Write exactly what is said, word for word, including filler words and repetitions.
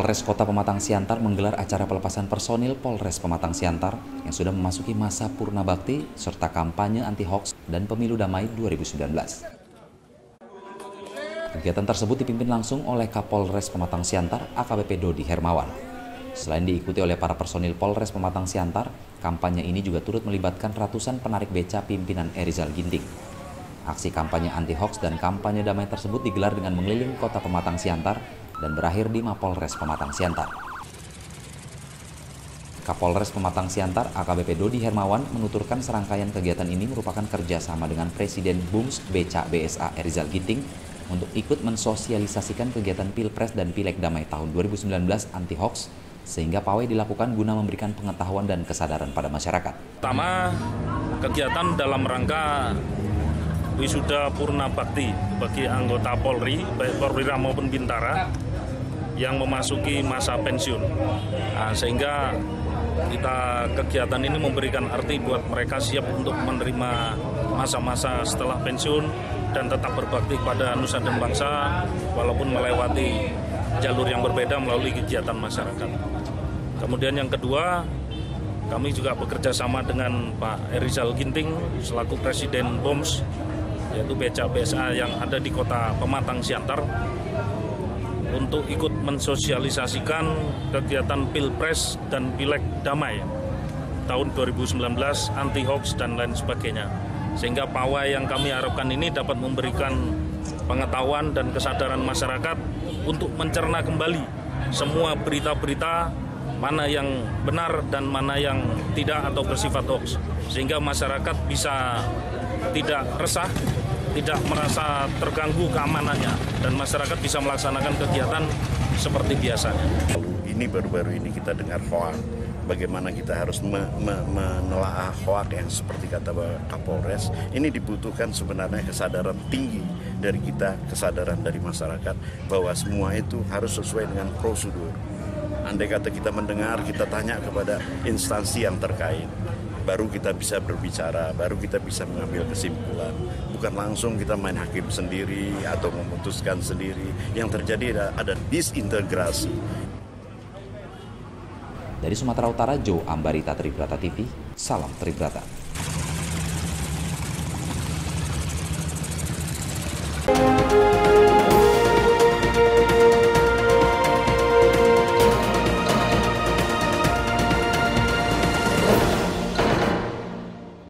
Polres Kota Pematang Siantar menggelar acara pelepasan personil Polres Pematang Siantar yang sudah memasuki masa purna bakti serta kampanye anti-hoaks dan pemilu damai dua ribu sembilan belas. Kegiatan tersebut dipimpin langsung oleh Kapolres Pematang Siantar A K B P Dodi Hermawan. Selain diikuti oleh para personil Polres Pematang Siantar, kampanye ini juga turut melibatkan ratusan penarik beca pimpinan Erizal Ginting. Aksi kampanye anti-hoaks dan kampanye damai tersebut digelar dengan mengelilingi Kota Pematang Siantar dan berakhir di Mapolres Pematang Siantar. Kapolres Pematang Siantar A K B P Dodi Hermawan menuturkan serangkaian kegiatan ini merupakan kerjasama dengan Presiden Bums Beca B S A Erizal Ginting untuk ikut mensosialisasikan kegiatan Pilpres dan Pileg Damai tahun dua ribu sembilan belas anti-hoaks, sehingga pawai dilakukan guna memberikan pengetahuan dan kesadaran pada masyarakat. Pertama, kegiatan dalam rangka wisuda purna bakti bagi anggota Polri, baik Perwira maupun Bintara, yang memasuki masa pensiun. Nah, sehingga kita kegiatan ini memberikan arti buat mereka siap untuk menerima masa-masa setelah pensiun dan tetap berbakti pada nusa dan bangsa walaupun melewati jalur yang berbeda melalui kegiatan masyarakat. Kemudian yang kedua, kami juga bekerja sama dengan Pak Erizal Ginting selaku Presiden B O M S, yaitu Beca B S A yang ada di Kota Pematang Siantar, untuk ikut mensosialisasikan kegiatan Pilpres dan Pileg Damai tahun dua ribu sembilan belas, anti-hoaks dan lain sebagainya. Sehingga pawai yang kami harapkan ini dapat memberikan pengetahuan dan kesadaran masyarakat untuk mencerna kembali semua berita-berita mana yang benar dan mana yang tidak atau bersifat hoaks. Sehingga masyarakat bisa tidak resah, tidak merasa terganggu keamanannya, dan masyarakat bisa melaksanakan kegiatan seperti biasanya. Ini baru-baru ini kita dengar hoaks, bagaimana kita harus me, me, menelaah hoaks yang seperti kata Kapolres. Ini dibutuhkan sebenarnya kesadaran tinggi dari kita, kesadaran dari masyarakat bahwa semua itu harus sesuai dengan prosedur. Andai kata kita mendengar, kita tanya kepada instansi yang terkait, baru kita bisa berbicara, baru kita bisa mengambil kesimpulan. Bukan langsung kita main hakim sendiri atau memutuskan sendiri. Yang terjadi ada, ada disintegrasi. Dari Sumatera Utara, Jo Ambarita Tribrata T V, salam Tribrata.